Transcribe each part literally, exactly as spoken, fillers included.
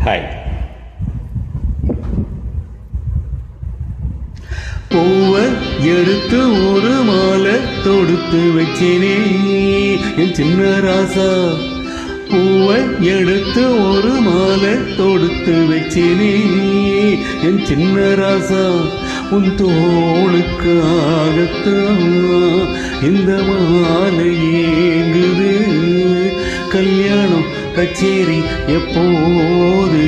Hi. பூவை எடுத்து ஒரு மாலை தொடுத்து வச்சேனே என் சின்ன ராசா. பூவை எடுத்து ஒரு மாலை தொடுத்து வச்சேனே என் சின்ன ராசா. உன் தோளுக்காகத்தான் இந்த மாலை ஏங்குது. கல்யாணம் கச்சேரி எப்போது?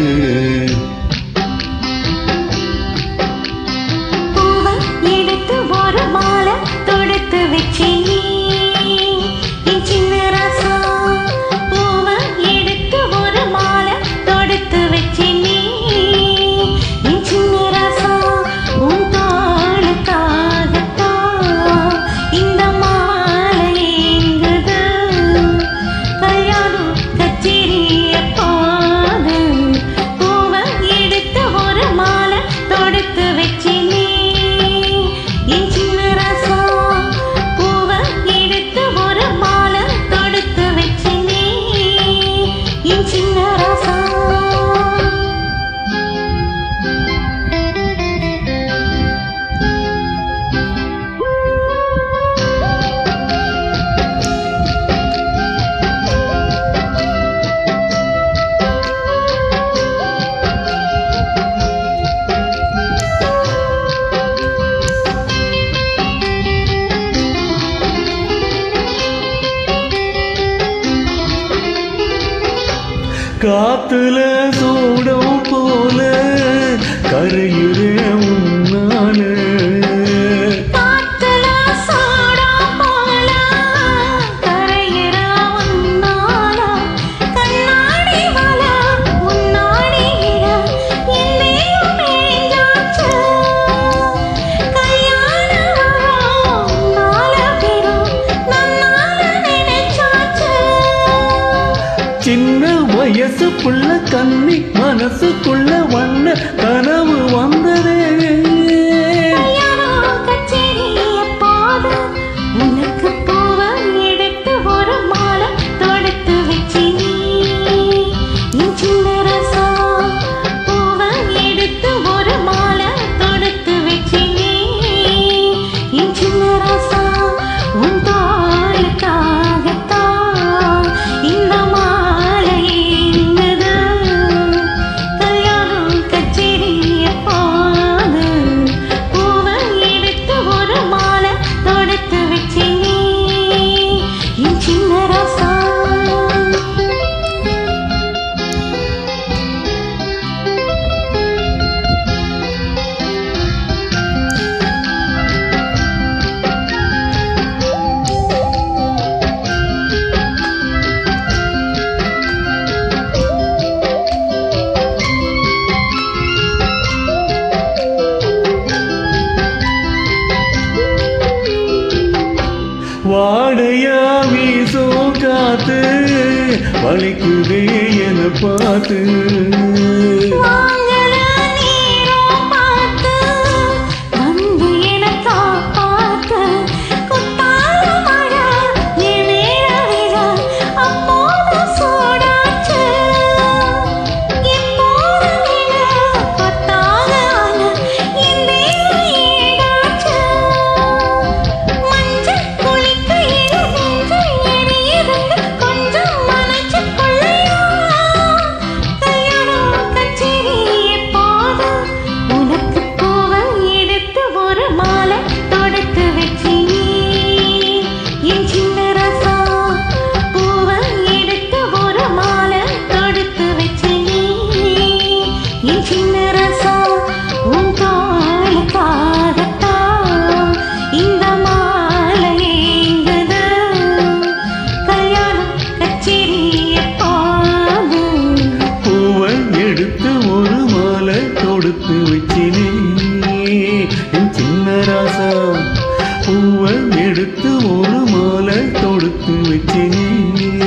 பூவை எடுத்து ஒரு மாலை தொடுத்து வச்சேனே என் சின்ன ராசா. பூவை எடுத்து ஒரு மாலை தொடுத்து வச்சேனே என் சின்ன ராசா. உன் தோளுக்காகத்தான் இந்த மாலை ஏங்குது. கல்யாணம் கச்சேரி எப்போது? பூவை எடுத்து ஒரு மாலை தொடுத்து வச்சேனே என் சின்ன ராசா. பூவை எடுத்து ஒரு மாலை தொடுத்து வச்சேனே என் சின்ன ராசா. காத்துல சூடம் போல கரையுற உன்னால. காத்துல சூடம் போல கரையுற உன்னால. கண்ணாடி வலை உன்னாடி விழ என்னையும் மேஞ்சாச்சு. கல்யாணம் நாள பெரும் நன்னால நினைச்சாச்சு. சின்ன வயசு புள்ள கண்ணி மனசுக்குள்ள வண்ண கனவு வந்ததே. கல்யாணம் கச்சேரி எப்போது? உனக்கு பூவை எடுத்து ஒரு மாலை தொடுத்து வச்சேனே என் சின்ன ராசா. பூவை எடுத்து ஒரு மாலை தொடுத்து வச்சேனே என் சின்ன ராசா. உன் தோளுக்காகத்தான் இந்த மாலை ஏங்குது. கல்யாணம் கச்சேரி எப்போது? பூவை எடுத்து ஒரு மாலை தொடுத்து வச்சேனே என் சின்ன ராசா. வாடையா வீசும் காத்து வலிக்குதே என பார்த்து. வாங்கல நீரும் பார்த்து வந்து எனக் காப்பாத்து. குத்தால மழை என் மேல விழ அப்போது சூடாச்சு. எப்போது விழ கொத்தாக ஆன என் தேவை ஈடாச்சு. மஞ்சள் குளிக்கையில் நெஞ்சு எரியுதுங்க கொஞ்சம் மனசுக்குள்ளையா. கல்யாணம் கச்சேரி எப்போது? உனக்கு பூவை எடுத்து ஒரு மாலை தொடுத்து வச்சேனே என் சின்ன ராசா. பூவை எடுத்து ஒரு மாலை தொடுத்து வச்சேனே என் சின்ன ராசா. உன் தோளுக்காகத்தான் இந்த மாலை ஏங்குது. கல்யாணம் கச்சேரி எப்போது? பூவை எடுத்து ஒரு மாலை தொடுத்து வச்சேனே என் சின்ன ராசா. பூவை எடுத்து ஒரு மாலை தொடுத்து வச்சேனே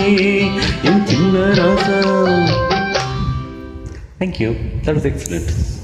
என் சின்ன ராசா. Thank you. That was excellent.